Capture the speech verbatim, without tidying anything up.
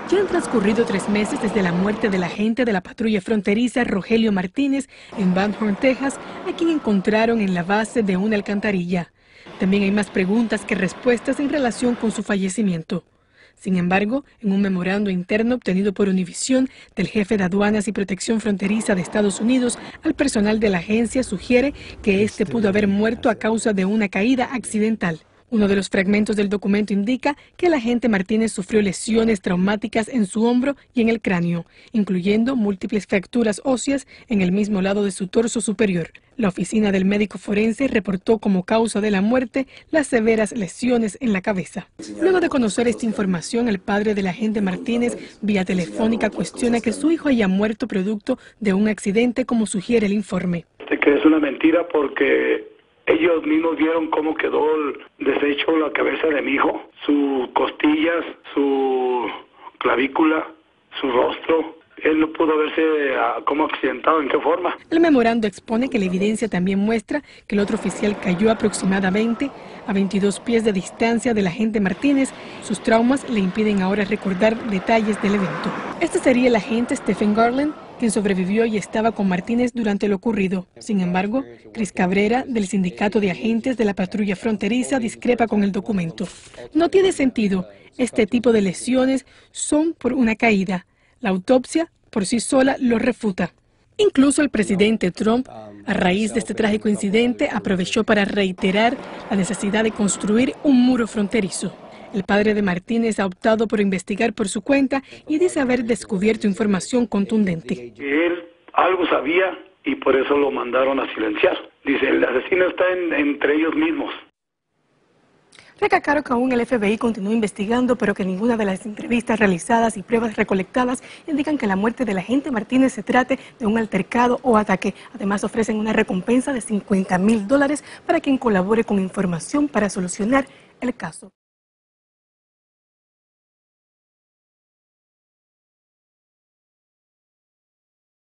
Ya han transcurrido tres meses desde la muerte del agente de la patrulla fronteriza Rogelio Martínez en Van Horn, Texas, a quien encontraron en la base de una alcantarilla. También hay más preguntas que respuestas en relación con su fallecimiento. Sin embargo, en un memorando interno obtenido por Univisión del jefe de Aduanas y Protección Fronteriza de Estados Unidos al personal de la agencia sugiere que este pudo haber muerto a causa de una caída accidental. Uno de los fragmentos del documento indica que el agente Martínez sufrió lesiones traumáticas en su hombro y en el cráneo, incluyendo múltiples fracturas óseas en el mismo lado de su torso superior. La oficina del médico forense reportó como causa de la muerte las severas lesiones en la cabeza. Luego de conocer esta información, el padre del agente Martínez, vía telefónica, cuestiona que su hijo haya muerto producto de un accidente, como sugiere el informe. Que es una mentira porque ellos mismos vieron cómo quedó deshecho la cabeza de mi hijo, sus costillas, su clavícula, su rostro. Él no pudo verse uh, como accidentado, ¿en qué forma? El memorando expone que la evidencia también muestra que el otro oficial cayó aproximadamente a veintidós pies de distancia del agente Martínez. Sus traumas le impiden ahora recordar detalles del evento. Este sería el agente Stephen Garland, quien sobrevivió y estaba con Martínez durante lo ocurrido. Sin embargo, Chris Cabrera, del Sindicato de Agentes de la Patrulla Fronteriza, discrepa con el documento. No tiene sentido. Este tipo de lesiones son por una caída. La autopsia por sí sola lo refuta. Incluso el presidente Trump, a raíz de este trágico incidente, aprovechó para reiterar la necesidad de construir un muro fronterizo. El padre de Martínez ha optado por investigar por su cuenta y dice haber descubierto información contundente. Él algo sabía y por eso lo mandaron a silenciar. Dice, el asesino está en, entre ellos mismos. Recalcaron que aún el F B I continúa investigando, pero que ninguna de las entrevistas realizadas y pruebas recolectadas indican que la muerte del agente Martínez se trate de un altercado o ataque. Además, ofrecen una recompensa de cincuenta mil dólares para quien colabore con información para solucionar el caso.